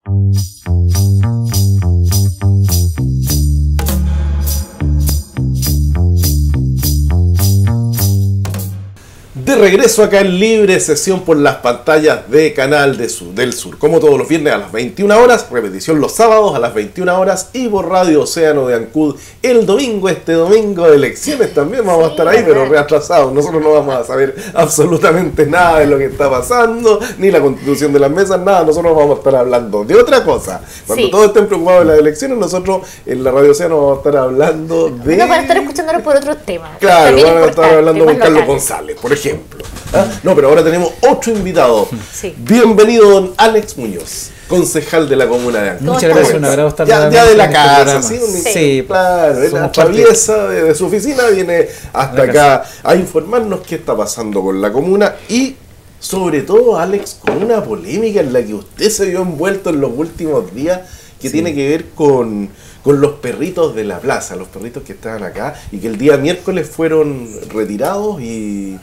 De regreso acá en Libre Sesión por las pantallas de Canal del Sur, como todos los viernes a las 21 horas, repetición los sábados a las 21 horas y por Radio Océano de Ancud el domingo, este domingo de elecciones también vamos a estar ahí, pero reatrasados. Nosotros no vamos a saber absolutamente nada de lo que está pasando, ni la constitución de las mesas, nada. Nosotros vamos a estar hablando de otra cosa. Cuando todos estén preocupados de las elecciones, nosotros en la Radio Océano vamos a estar hablando de... No, para estar escuchándonos por otros temas. Claro, vamos a estar hablando con Carlos González, por ejemplo. ¿Ah? No, pero ahora tenemos otro invitado. Sí. Bienvenido, don Alex Muñoz, concejal de la comuna de Ancud. Muchas gracias, un agrado estar ya de la en casa, este ¿sí? Sí, claro, él atraviesa de su oficina, viene hasta acá a informarnos qué está pasando con la comuna y sobre todo, Alex, con una polémica en la que usted se vio envuelto en los últimos días que tiene que ver con los perritos de la plaza, los perritos que estaban acá y que el día miércoles fueron retirados y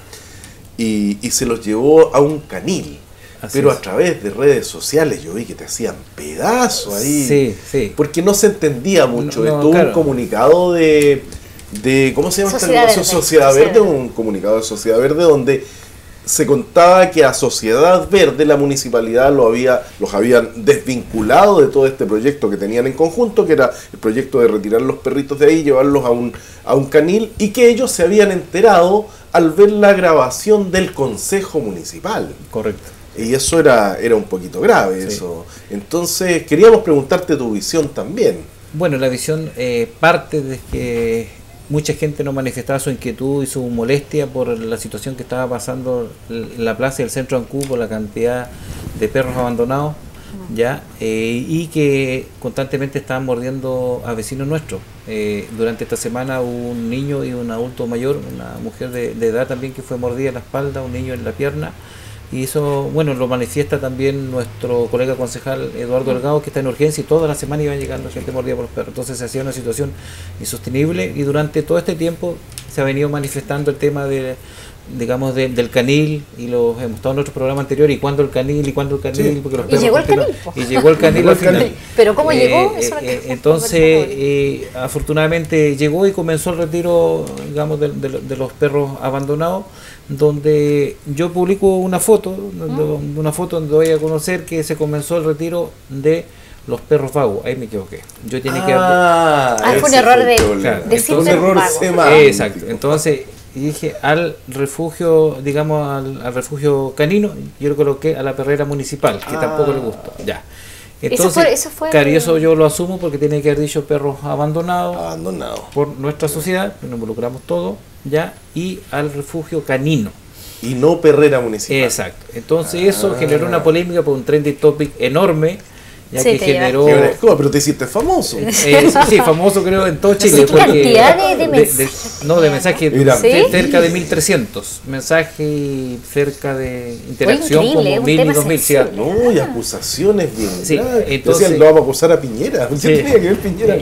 se los llevó a un canil. Pero a través de redes sociales yo vi que te hacían pedazos ahí. Sí, sí. Porque no se entendía mucho. Estuvo claro. un comunicado de ¿cómo se llama esta agrupación? Sociedad Verde, un comunicado de Sociedad Verde donde se contaba que a Sociedad Verde la municipalidad los habían desvinculado de todo este proyecto que tenían en conjunto, que era el proyecto de retirar los perritos de ahí y llevarlos a un canil, y que ellos se habían enterado al ver la grabación del Consejo Municipal. Correcto. Y eso era un poquito grave, Sí. eso. Entonces queríamos preguntarte tu visión también. Bueno, la visión parte de que mucha gente nos manifestaba su inquietud y su molestia por la situación que estaba pasando en la plaza y el centro de Ancud por la cantidad de perros abandonados, ya y que constantemente estaban mordiendo a vecinos nuestros. Durante esta semana hubo un niño y un adulto mayor, una mujer de edad también que fue mordida en la espalda, un niño en la pierna. Y eso, bueno, lo manifiesta también nuestro colega concejal Eduardo Delgado, que está en urgencia y toda la semana iban llegando gente mordida por los perros. Entonces se hacía una situación insostenible y durante todo este tiempo se ha venido manifestando el tema de, digamos, del canil, y los hemos estado en otro programa anterior, y cuándo el canil, sí. Porque los perros llegó el canil. Y llegó el canil al final. Pero ¿cómo llegó? Eso Entonces, afortunadamente llegó y comenzó el retiro, digamos, de los perros abandonados, donde yo publico una foto, donde doy a conocer que se comenzó el retiro de los perros vagos. Ahí me equivoqué. Yo tenía que... fue un error de decir un error semántico. Exacto. Entonces dije al refugio, digamos, al refugio canino, yo lo coloqué a la perrera municipal, que tampoco le gustó. Ya. Entonces, eso fue claro, y eso yo lo asumo porque tiene que haber dicho perros abandonados por nuestra sociedad, nos involucramos todos, ya, y al refugio canino. Y no perrera municipal. Exacto. Entonces eso generó una polémica por un trending topic enorme, ya Sí, que generó... Pero te hiciste famoso. Sí, famoso creo en todo Chile. ¿Qué cantidad de mensajes? De mensajes, ¿Sí? cerca de 1300 mensajes, cerca de interacción increíble, como 1000 y 2000. ¿Sí? No, y acusaciones bien. Sí, entonces decían, lo vamos a acusar a Piñera. ¿Qué tenía que ver Piñera?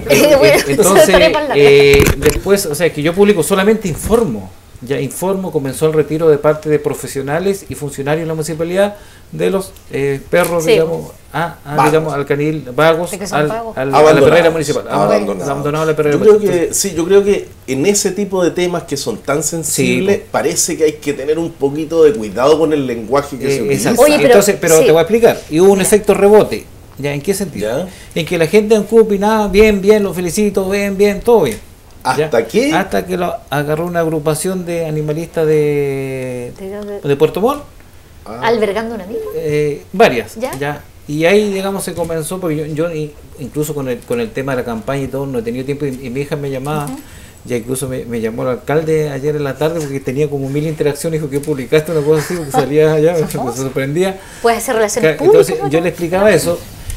Entonces, después, o sea, que yo publico, solamente informo. Comenzó el retiro de parte de profesionales y funcionarios de la municipalidad de los perros, digamos, digamos, al canil vagos, a la perrera municipal, abandonado a la perrera municipal. Yo creo que en ese tipo de temas que son tan sensibles, parece que hay que tener un poquito de cuidado con el lenguaje que se utiliza. Oye, pero te voy a explicar, y hubo un efecto rebote. ¿Ya? ¿En qué sentido? En que la gente en Ancud opinaba, bien, lo felicito, bien, todo bien. ¿Hasta qué? Hasta que lo agarró una agrupación de animalistas de Puerto Montt. ¿Albergando una misma? Varias. ¿Ya? Y ahí, digamos, se comenzó, porque yo incluso con el tema de la campaña y todo, no he tenido tiempo, y mi hija me llamaba, ya incluso me llamó el alcalde ayer en la tarde, porque tenía como 1000 interacciones, dijo que publicaste una cosa así, porque salía allá, me sorprendía. Puedes hacer relaciones públicas. Entonces yo le explicaba eso,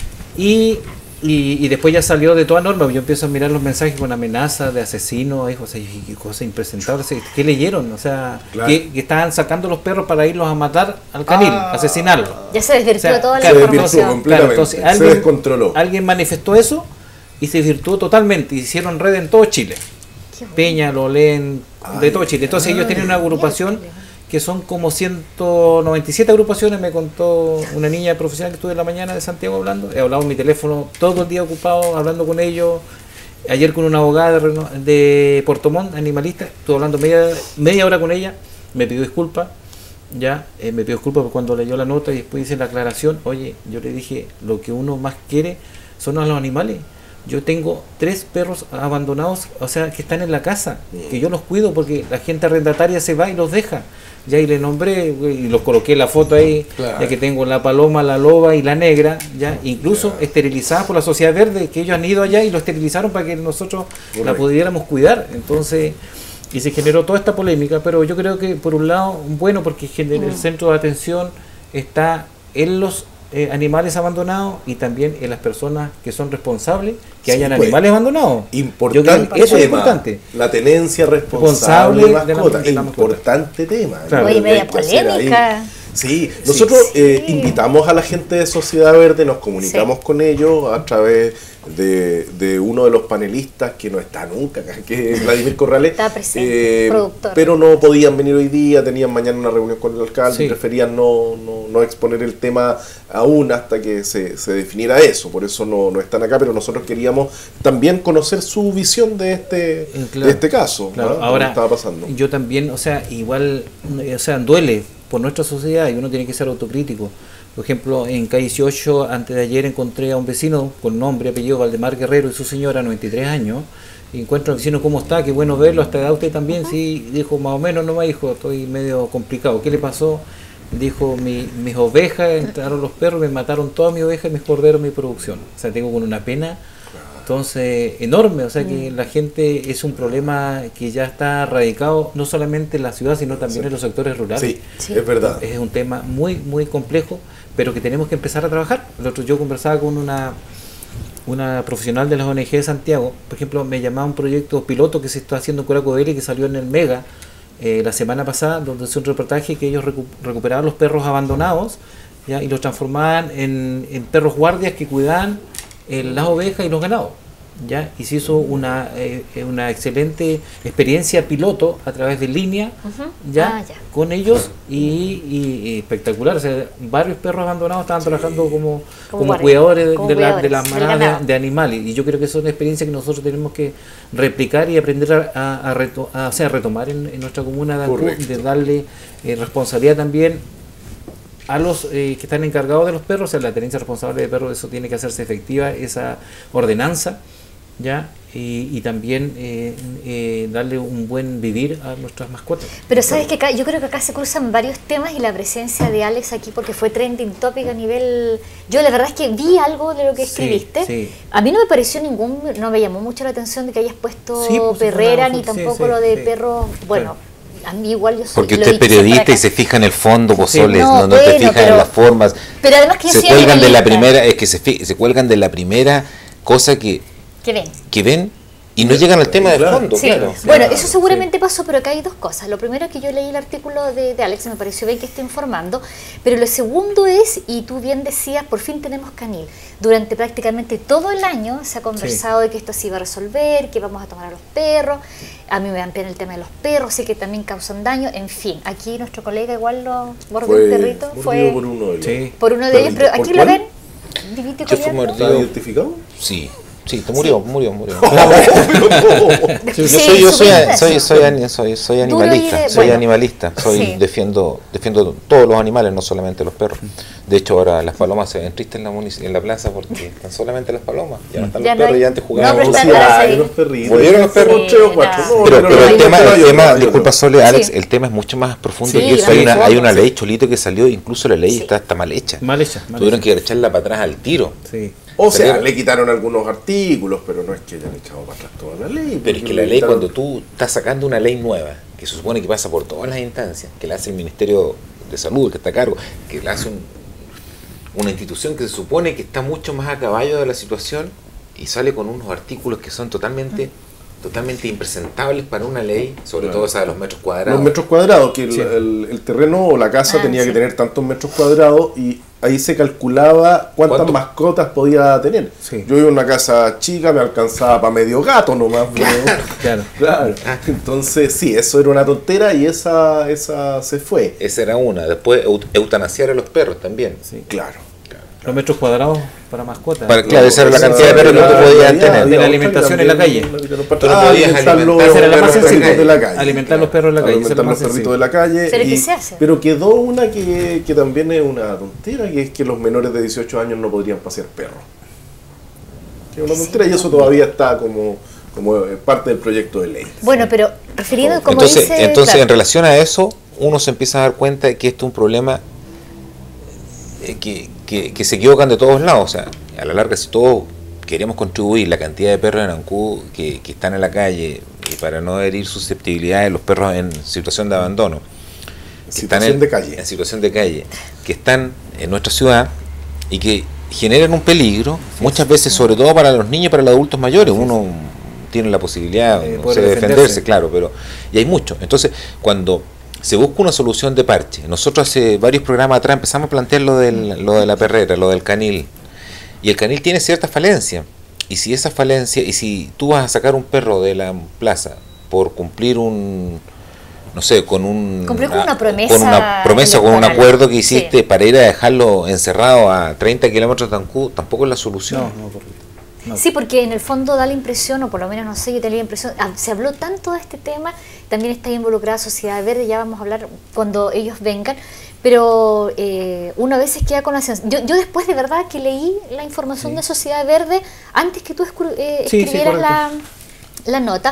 y después ya salió de toda norma. Yo empiezo a mirar los mensajes con amenazas de asesinos, o sea, qué cosa impresentable. ¿Qué leyeron? O sea, que estaban sacando los perros para irlos a matar al canil, asesinarlos. Ya se desvirtuó toda la información. Entonces, se descontroló. Alguien manifestó eso y se desvirtuó totalmente. Hicieron red en todo Chile. Peña, lo leen de todo Chile. Entonces ellos tienen una agrupación que son como 197 agrupaciones, me contó una niña profesional que estuve en la mañana de Santiago hablando. He hablado en mi teléfono todo el día ocupado, hablando con ellos. Ayer con una abogada de Puerto Montt, animalista, estuve hablando media hora con ella, me pidió disculpas, me pidió disculpas por cuando leyó la nota y después hice la aclaración. Oye, yo le dije, lo que uno más quiere son a los animales. Yo tengo 3 perros abandonados, o sea, que están en la casa, que yo los cuido porque la gente arrendataria se va y los deja. Ya y le nombré y los coloqué la foto ahí, claro. Ya que tengo la paloma, la loba y la negra, ya incluso claro. Esterilizadas por la Sociedad Verde, que ellos han ido allá y lo esterilizaron para que nosotros la pudiéramos cuidar. Entonces, y se generó toda esta polémica, pero yo creo que por un lado, bueno, porque el centro de atención está en los animales abandonados y también en las personas que son responsables que hayan animales abandonados. Importante eso es importante. La tenencia responsable de mascotas. Importante tema. Claro. Oye, media polémica. Sí, nosotros invitamos a la gente de Sociedad Verde, nos comunicamos con ellos a través de uno de los panelistas que no está nunca, que es Vladimir Corrales. Está presente, productor. Pero no podían venir hoy día, tenían mañana una reunión con el alcalde y preferían no exponer el tema aún hasta que se definiera eso, por eso no están acá, pero nosotros queríamos también conocer su visión de este caso, claro. Ahora, estaba pasando. Yo también, o sea, igual, o sea, duele por nuestra sociedad y uno tiene que ser autocrítico. Por ejemplo, en calle 18, antes de ayer encontré a un vecino con nombre, apellido Valdemar Guerrero y su señora, 93 años, y encuentro al vecino, ¿cómo está? Qué bueno verlo, hasta edad usted también, sí, dijo, más o menos, no me dijo, estoy medio complicado. ¿Qué le pasó? Dijo, mis ovejas, entraron los perros, me mataron todas mis ovejas, mis corderos, mi producción. O sea, tengo con una pena, entonces, enorme, o sea que la gente es un problema que ya está radicado no solamente en la ciudad, sino también en los sectores rurales. Sí, es verdad. Es un tema muy, muy complejo, pero que tenemos que empezar a trabajar. El otro yo conversaba con una profesional de las ONG de Santiago, por ejemplo, me llamaba un proyecto piloto que se está haciendo en Curacodeli, que salió en el Mega la semana pasada, donde hizo un reportaje que ellos recuperaban los perros abandonados y los transformaban en perros guardias que cuidaban las ovejas y los ganados, y se hizo una excelente experiencia piloto a través de línea, con ellos y espectacular. O sea, varios perros abandonados estaban trabajando como cuidadores de las manadas de animales, y yo creo que eso es una experiencia que nosotros tenemos que replicar y aprender a retomar en nuestra comuna de Ancud, de darle responsabilidad también a los que están encargados de los perros, o sea, la tenencia responsable de perros, eso tiene que hacerse efectiva, esa ordenanza, y también darle un buen vivir a nuestras mascotas. Pero sabes que yo creo que acá se cruzan varios temas y la presencia de Alex aquí, porque fue trending topic a nivel... Yo la verdad es que vi algo de lo que escribiste. A mí no me pareció no me llamó mucho la atención de que hayas puesto perrera, ni tampoco lo de perros, bueno... Claro. A mí igual yo soy, porque usted es periodista y se fija en el fondo, Pozoles, no te fijas en las formas. Pero además que se cuelgan de la primera, es que se cuelgan de la primera cosa que ven y no llegan al tema del fondo. Bueno, eso seguramente pasó, pero acá hay dos cosas. Lo primero es que yo leí el artículo de Alex, me pareció bien que esté informando, pero lo segundo es, y tú bien decías, por fin tenemos canil. Durante prácticamente todo el año se ha conversado de que esto se iba a resolver, que vamos a tomar a los perros. A mí me dan pena el tema de los perros, sé que también causan daño. En fin, aquí nuestro colega igual lo mordió un perrito. Fue por uno de ellos. Por uno de ellos, pero aquí lo ven. ¿Está identificado? Sí. Sí, murió. Soy animalista, defiendo todos los animales, no solamente los perros. De hecho, ahora las palomas se ven tristes en la plaza porque están solamente las palomas, ya no están los perros, ya antes jugaban. Volvieron los perros, 3 o 4. Pero el tema, disculpa Sole, Alex, el tema es mucho más profundo que eso. Hay una ley, Cholito, que salió, incluso la ley está mal hecha. Tuvieron que echarla para atrás al tiro. O sea, le quitaron algunos artículos, pero no es que hayan echado para atrás toda la ley. Pero es que la ley, cuando tú estás sacando una ley nueva, que se supone que pasa por todas las instancias, que la hace el Ministerio de Salud, que está a cargo, que la hace una institución que se supone que está mucho más a caballo de la situación, y sale con unos artículos que son totalmente totalmente impresentables para una ley, sobre todo esa de los metros cuadrados. Los metros cuadrados, que el terreno o la casa tenía que tener tantos metros cuadrados y ahí se calculaba cuántas mascotas podía tener. Sí. Yo vivo en una casa chica, me alcanzaba para medio gato nomás. Claro. Entonces, sí, eso era una tontera y esa se fue. Esa era una. Después, eutanasiar a los perros también. Sí, claro. Los metros cuadrados para mascotas. Claro, esa era la cantidad de perros que tú podías tener. De la alimentación en la calle. Tú no podías alimentar los perritos de la calle. Alimentar los perros en la calle. Alimentar los perritos de la calle. ¿Pero qué se hace? Pero quedó una que también es una tontera, que es que los menores de 18 años no podrían pasear perros. Que es una tontera y eso todavía está como parte del proyecto de ley. Bueno, pero refiriendo como entonces, en relación a eso, uno se empieza a dar cuenta de que esto es un problema que se equivocan de todos lados. O sea, a la larga, si todos queremos contribuir la cantidad de perros en Ancud que están en la calle, y para no herir susceptibilidades de los perros en situación de abandono, en situación de calle, que están en nuestra ciudad y que generan un peligro, muchas veces, sobre todo para los niños y para los adultos mayores. Uno tiene la posibilidad de defenderse, claro, pero y hay mucho. Entonces, cuando se busca una solución de parche, nosotros hace varios programas atrás empezamos a plantear lo de la perrera, lo del canil, y el canil tiene ciertas falencias, y si esa falencia, y si tú vas a sacar un perro de la plaza por cumplir con una promesa, con un acuerdo que hiciste para ir a dejarlo encerrado a 30 kilómetros de Ancud, tampoco es la solución. No. Sí, porque en el fondo da la impresión, o por lo menos no sé, yo tenía la impresión, se habló tanto de este tema, también está involucrada Sociedad Verde, ya vamos a hablar cuando ellos vengan, pero uno a veces queda con la sensación. Yo después de verdad que leí la información de Sociedad Verde, antes que tú escribieras la nota,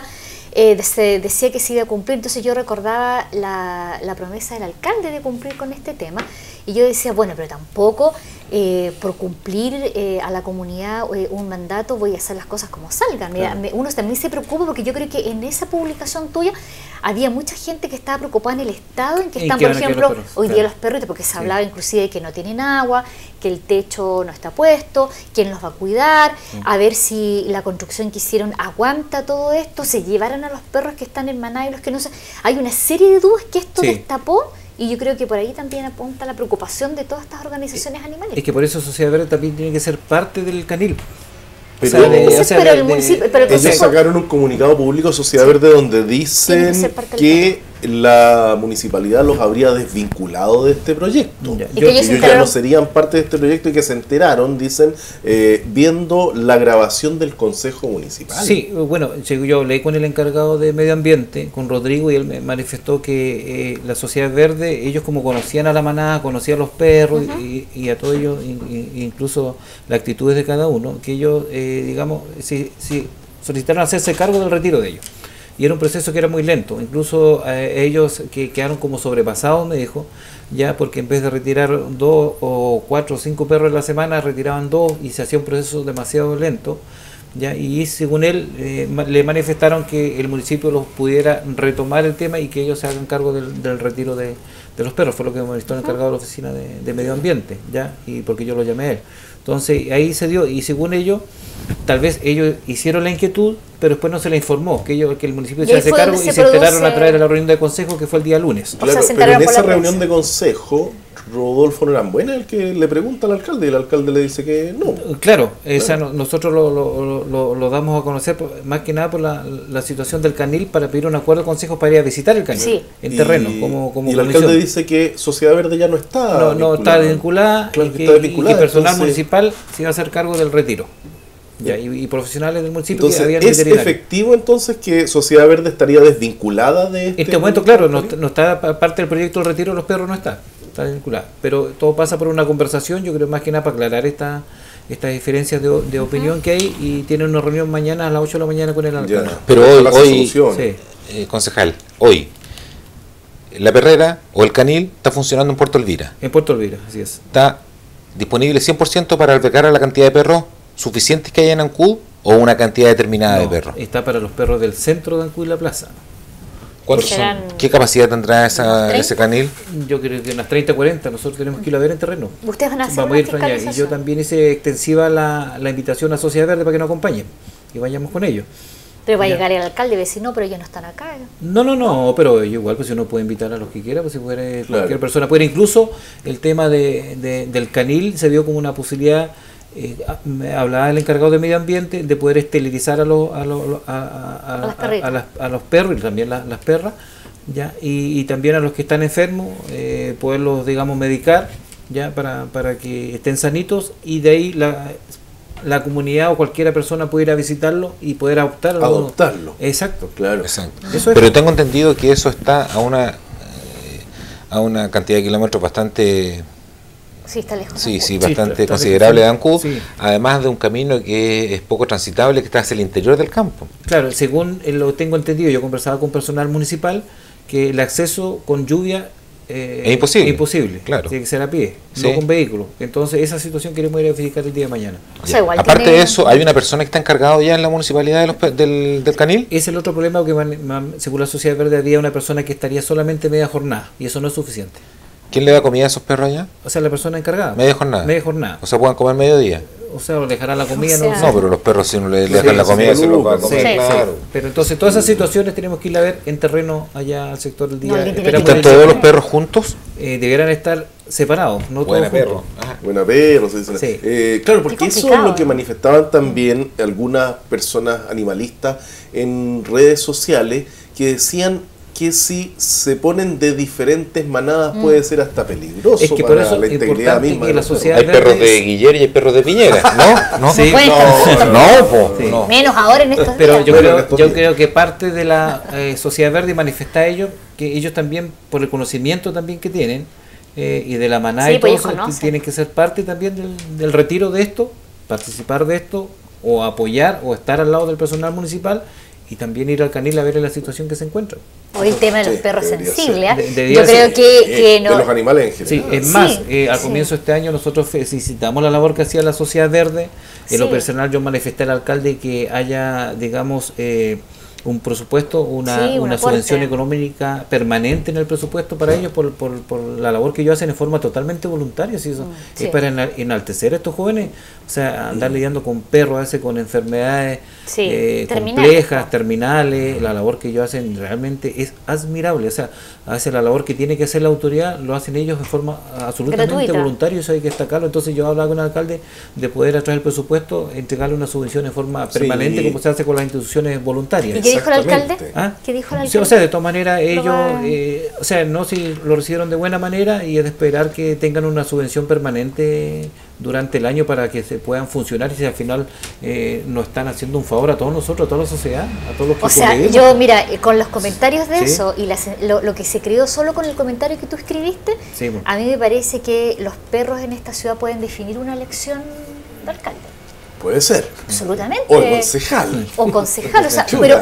decía que se iba a cumplir, entonces yo recordaba la promesa del alcalde de cumplir con este tema, y yo decía, bueno, pero tampoco por cumplir a la comunidad un mandato voy a hacer las cosas como salgan. Claro. Uno también se preocupa, porque yo creo que en esa publicación tuya había mucha gente que estaba preocupada en el estado en que están, por ejemplo, hoy día los perritos, porque se hablaba inclusive de que no tienen agua, que el techo no está puesto, quién los va a cuidar, a ver si la construcción que hicieron aguanta todo esto, se llevaron a los perros que están en maná y los que no se... Hay una serie de dudas que esto destapó. Y yo creo que por ahí también apunta la preocupación de todas estas organizaciones animales. Es que por eso Sociedad Verde también tiene que ser parte del canil. Pero el municipio, ellos sacaron un comunicado público, Sociedad Verde, donde dicen que la municipalidad los habría desvinculado de este proyecto. Que ellos ya no serían parte de este proyecto y que se enteraron, dicen, viendo la grabación del Consejo Municipal. Sí, bueno, yo hablé con el encargado de Medio Ambiente, con Rodrigo, y él me manifestó que la Sociedad Verde, ellos como conocían a la manada, conocían a los perros y a todos ellos, incluso las actitudes de cada uno, que ellos, digamos, solicitaron hacerse cargo del retiro de ellos. Y era un proceso que era muy lento, incluso ellos que quedaron como sobrepasados, me dijo, ya, porque en vez de retirar 2 o 4 o 5 perros en la semana, retiraban 2 y se hacía un proceso demasiado lento, ya, y según él le manifestaron que el municipio los pudiera retomar el tema y que ellos se hagan cargo del retiro de los perros. Fue lo que me manifestó el encargado de la oficina de Medio Ambiente, ya, y porque yo lo llamé a él. Entonces ahí se dio, y según ellos, tal vez ellos hicieron la inquietud, pero después no se les informó que el municipio se hace cargo, y se enteraron a través de la reunión de consejo, que fue el día lunes. Claro, pero en esa reunión de consejo, Rodolfo Norambuena el que le pregunta al alcalde, y el alcalde le dice que no. Claro, nosotros lo damos a conocer más que nada por la situación del canil, para pedir un acuerdo de consejo para ir a visitar el canil en terreno. Como y el alcalde dice que Sociedad Verde ya no está está vinculada, y que personal municipal se iba a hacer cargo del retiro. Ya, y profesionales del municipio. Entonces, ¿es efectivo entonces que Sociedad Verde estaría desvinculada de este? En este momento, claro, no está parte del proyecto del retiro de los perros, no está vinculada. Pero todo pasa por una conversación, yo creo, más que nada para aclarar estas diferencias de opinión que hay, y tienen una reunión mañana a las 8 de la mañana con el alcalde. Pero hoy concejal, hoy la perrera o el canil está funcionando en Puerto Elvira. En Puerto Elvira, así es. Está disponible 100% para albergar a la cantidad de perros suficientes que hay en Ancud, o una cantidad determinada de perros. Está para los perros del centro de Ancud y la plaza. ¿Cuántos son? ¿Qué capacidad tendrá ese canil? Yo creo que unas 30, 40. Nosotros tenemos que ir a ver en terreno. Ustedes van a hacer Vamos a ir extrañar. Y yo también hice extensiva la invitación a Sociedad Verde para que nos acompañen y vayamos con ellos. Pero va a llegar el alcalde y decir, no, pero ellos no están acá. No, pero igual pues uno puede invitar a los que quiera, pues si puede, cualquier persona puede. Incluso el tema del canil se vio como una posibilidad, hablaba el encargado de medio ambiente, de poder esterilizar a los perros y también las perras, ya y también a los que están enfermos, poderlos, digamos, medicar, ya para que estén sanitos, y de ahí la comunidad o cualquiera persona puede ir a visitarlo y poder adoptarlo. Exacto, claro. Exacto. Pero tengo entendido que eso está a una cantidad de kilómetros bastante... Sí, está lejos. Sí, bastante considerable de Ancud, además de un camino que es poco transitable, que está hacia el interior del campo. Claro, según lo tengo entendido, yo conversaba con personal municipal, que el acceso con lluvia es imposible, claro. Tiene que ser a pie, no con vehículo. Entonces esa situación queremos ir a verificar el día de mañana. O sea, igual aparte de eso, ¿hay una persona que está encargada ya en la municipalidad del canil? Es el otro problema, que según la Sociedad Verde había una persona que estaría solamente media jornada, y eso no es suficiente. ¿Quién le da comida a esos perros allá? O sea, la persona encargada. Media jornada. O sea, pueden comer mediodía. O sea, o dejará la comida, no, pero los perros si no le dejan la comida se los va a comer, claro. Pero entonces todas esas situaciones tenemos que ir a ver en terreno allá al sector del día. ¿Están todos los perros juntos? Debieran estar separados, no Buena todos perro. juntos. Buena perro, se dice. Claro, porque eso es lo que manifestaban también algunas personas animalistas en redes sociales, que decían que si se ponen de diferentes manadas puede ser hasta peligroso, es que para por eso la integridad misma de la sociedad. Hay perros de Guiller y hay perros de Piñera, ¿no? Sí. No. Menos ahora en estos Pero días. yo creo que parte de la Sociedad Verde manifiesta a ellos, que ellos también, por el conocimiento también que tienen, y de la manada y todo eso, tienen que ser parte también del retiro de esto, participar de esto, o apoyar, o estar al lado del personal municipal, y también ir al canil a ver la situación que se encuentra. Hoy el tema de los perros sensibles. Yo creo que no. De los animales en general. Sí, es más, al comienzo de este año nosotros felicitamos la labor que hacía la Sociedad Verde. En lo personal yo manifesté al alcalde que haya, digamos, un presupuesto, una subvención económica permanente en el presupuesto para ellos por la labor que ellos hacen en forma totalmente voluntaria. ¿Sí? Es para enaltecer a estos jóvenes, o sea, andar lidiando con perros, a veces con enfermedades complejas, terminales. La labor que ellos hacen realmente es admirable. O sea, a veces la labor que tiene que hacer la autoridad lo hacen ellos de forma absolutamente voluntaria, eso hay que destacarlo. Entonces yo hablaba con el alcalde de poder, a través del presupuesto, entregarle una subvención en forma permanente, como se hace con las instituciones voluntarias. ¿Y qué dijo el alcalde? ¿Qué dijo el alcalde? O sea, de todas maneras ellos, o sea, no si lo recibieron de buena manera, y es de esperar que tengan una subvención permanente durante el año para que se puedan funcionar, y si al final nos están haciendo un favor a todos nosotros, a toda la sociedad, a todos los que convivimos. Yo, mira, con los comentarios de eso y lo que se creó solo con el comentario que tú escribiste, a mí me parece que los perros en esta ciudad pueden definir una elección de alcalde. Puede ser. Absolutamente. O concejal. O concejal, o sea, pero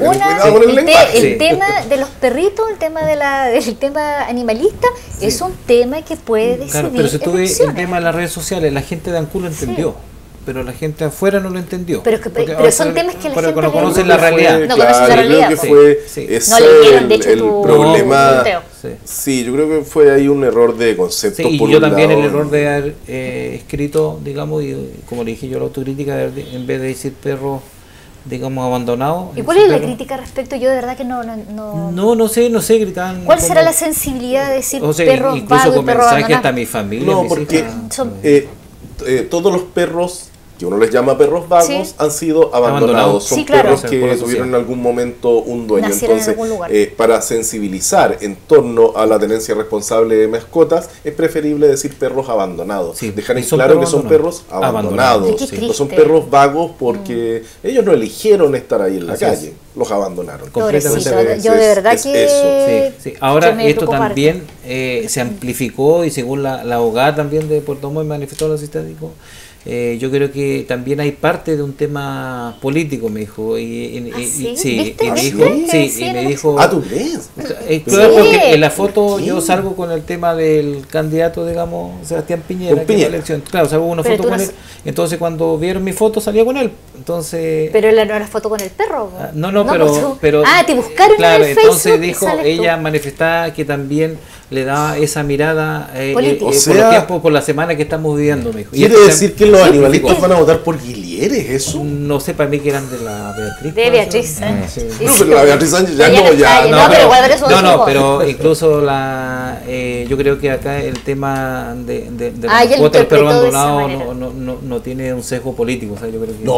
el tema de los perritos, el tema del tema animalista, es un tema que puede decidir. Claro, pero si tú ves el tema de las redes sociales, la gente de Ancud lo entendió. Pero la gente afuera no lo entendió. Pero son temas que la gente no conoce la realidad. No conoce la realidad. Creo que fue ese el problema. Sí, yo creo que fue ahí un error de concepto. Y yo también el error de haber escrito, digamos, y como le dije yo, la autocrítica, en vez de decir perros, digamos, abandonados. ¿Y cuál es la crítica respecto? Yo de verdad que no sé, gritaban. ¿Cuál será la sensibilidad de decir perros vagos y perros abandonados? Incluso con mensajes hasta mi familia. No, porque todos los perros que uno les llama perros vagos han sido abandonados. Son perros que tuvieron en algún momento un dueño. Entonces, para sensibilizar en torno a la tenencia responsable de mascotas, es preferible decir perros abandonados. Dejar en claro que son perros abandonados. No son perros vagos porque ellos no eligieron estar ahí en la calle. Los abandonaron. Completamente. Yo de verdad que... Ahora esto también se amplificó, y según la abogada también de Puerto Montt manifestó al asistente, yo creo que también hay parte de un tema político, me dijo. Y me dijo. ¿Tú crees? Claro, porque en la foto yo salgo con el tema del candidato, digamos, Sebastián Piñera, que la elección. Claro, salgo una foto con él. Entonces, cuando vieron mi foto, salía con él. Entonces. Pero él no era foto con el perro. Pero. Te buscaron claro, en el Facebook. Entonces dijo, ella manifestaba que también le daba esa mirada o sea, por los tiempos, por la semana que estamos viviendo, me dijo. Quiere decir que los animalistas van a votar por Guillier. mujeres eso? No sé, para mí que eran de la Beatriz. De Beatriz. Sí. No, pero la Beatriz Sánchez ya no, ya. No, pero incluso yo creo que acá el tema de la cuota del perro abandonado no tiene un sesgo político. O sea, yo creo que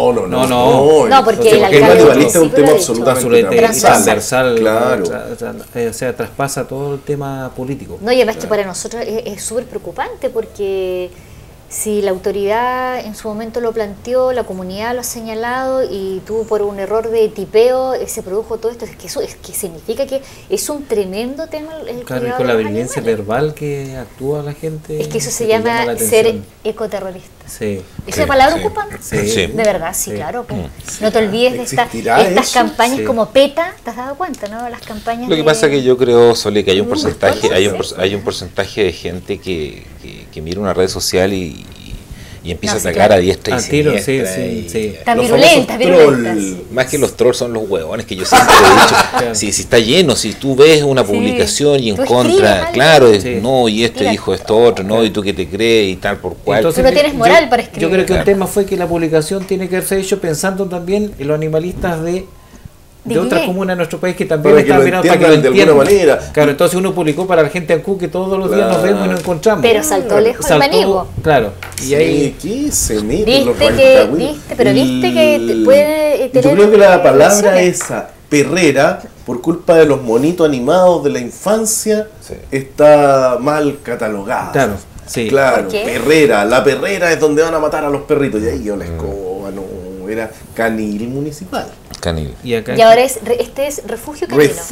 no, porque el animalista es un tema absolutamente transversal. Claro. O sea, traspasa todo el tema político. No, y además que para nosotros es súper preocupante porque si la autoridad en su momento lo planteó, la comunidad lo ha señalado y tú por un error de tipeo se produjo todo esto, es que significa que es un tremendo tema el claro, y con la violencia verbal que actúa la gente. Es que eso se llama ser ecoterrorista. Sí. ¿Esa palabra ocupan? Sí. De verdad, sí, claro. Pues. No te olvides de estas campañas como PETA, ¿te has dado cuenta, no? Las campañas. Lo que pasa es que yo creo, Sole, que hay un porcentaje, hay un porcentaje de gente que mira una red social y empieza a atacar a diestra y siniestra. Tan virulentas. Más que los trolls son los huevones que yo siempre he dicho. Si está lleno, si tú ves una publicación y en contra, claro, no, y dijo esto otro, no, y tú que te crees y tal por cual. Entonces, tú no tienes moral para escribir. Yo creo que un tema fue que la publicación tiene que haberse hecho pensando también en los animalistas de otras comunas de nuestro país que también están mirando para que lo entiendan de alguna manera. Claro, entonces uno publicó para la gente de Ancú que todos los días nos vemos y nos encontramos. Pero saltó lejos el Manigo. Claro. Y ahí ¿qué se mete viste que puede tener. Yo creo que la palabra esa, perrera, por culpa de los monitos animados de la infancia, está mal catalogada. Claro. Sí. Claro, perrera. La perrera es donde van a matar a los perritos. Y ahí yo la escoba, no, era canil municipal. Canil. Y ahora este es refugio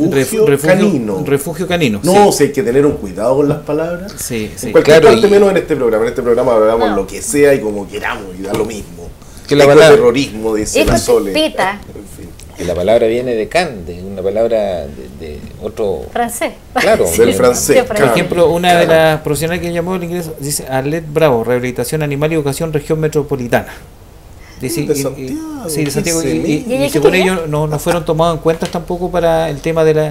canino. Refugio canino. No, hay que tener un cuidado con las palabras. Sí. En cualquier parte menos en este programa. En este programa hablamos lo que sea y como queramos y da lo mismo. Que la palabra terrorismo, dice la Sole. Que la palabra viene de can, de una palabra de otro francés. Claro, del francés. Por ejemplo, una de las profesionales que llamó el inglés dice Arlette Bravo, Rehabilitación Animal y Educación Región Metropolitana. Dice, de Santiago. Sí, de Santiago. Y según ellos no fueron tomados en cuenta tampoco para el tema de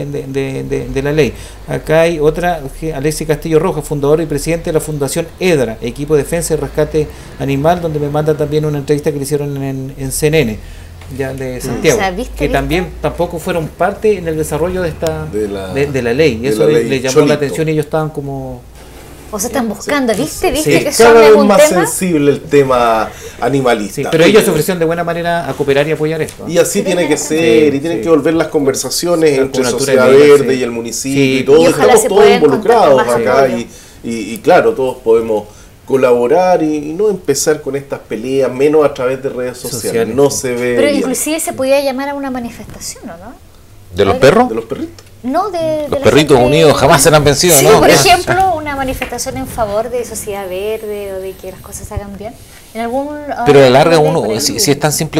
la ley. Acá hay otra, Alexis Castillo Rojas, fundador y presidente de la Fundación EDRA, Equipo de Defensa y Rescate Animal, donde me manda también una entrevista que le hicieron en CNN. Ya de Santiago, ¿viste? También tampoco fueron parte en el desarrollo de la ley, y eso le llamó la atención y ellos estaban como... O sea, están buscando, ¿viste que cada vez más sensible el tema animalista. Sí, pero ellos se ofrecieron de buena manera a cooperar y apoyar esto. Y así tiene que ser, y tienen que volver las conversaciones entre Sociedad Verde y el municipio y todos estamos todos involucrados acá y claro, todos podemos colaborar y no empezar con estas peleas, menos a través de redes sociales. No se ve. Pero inclusive se podía llamar a una manifestación, ¿o no? ¿De los perros? De los perritos. No, los perritos unidos jamás serán vencidos, ¿no? Sí, por ejemplo, una manifestación en favor de Sociedad Verde o de que las cosas se hagan bien. Pero a la larga uno, si es tan simple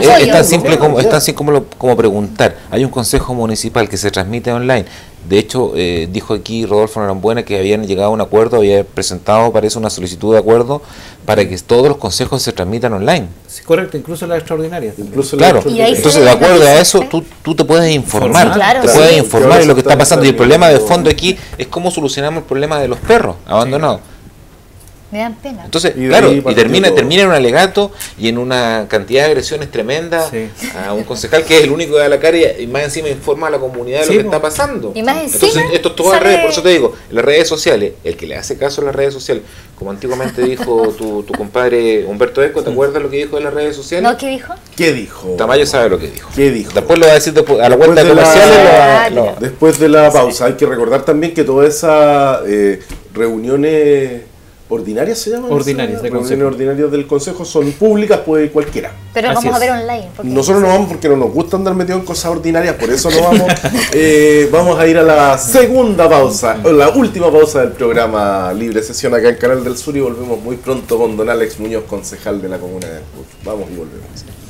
como preguntar. Hay un consejo municipal que se transmite online. De hecho, dijo aquí Rodolfo Norambuena que habían llegado a un acuerdo, había presentado, parece, una solicitud de acuerdo para que todos los consejos se transmitan online. Sí, correcto, incluso las extraordinarias. Claro, entonces de acuerdo a eso, tú te puedes informar, puedes informar de lo que está pasando. Y el problema de fondo aquí es cómo solucionamos el problema de los perros abandonados. Me dan pena. Entonces, claro, y termina en un alegato y en una cantidad de agresiones tremendas a un concejal que es el único que da la cara y más encima informa a la comunidad de lo que está pasando. Y más encima, entonces, esto es todo en redes, por eso te digo, en las redes sociales, el que le hace caso a las redes sociales, como antiguamente dijo tu compadre Humberto Eco, ¿te acuerdas lo que dijo de las redes sociales? No, ¿qué dijo? ¿Qué dijo? Tamayo sabe lo que dijo. ¿Qué dijo? Después lo va a decir a la vuelta de comerciales. Después de la pausa, hay que recordar también que todas esas reuniones ordinarias se llaman. Reuniones ordinarias del Consejo son públicas, puede cualquiera. Pero vamos a ver online. Nosotros no vamos porque no nos gusta andar metidos en cosas ordinarias, por eso no vamos. Vamos a ir a la segunda pausa, o la última pausa del programa Libre Sesión acá en Canal del Sur y volvemos muy pronto con don Alex Muñoz, concejal de la comuna de Ancú. Vamos y volvemos.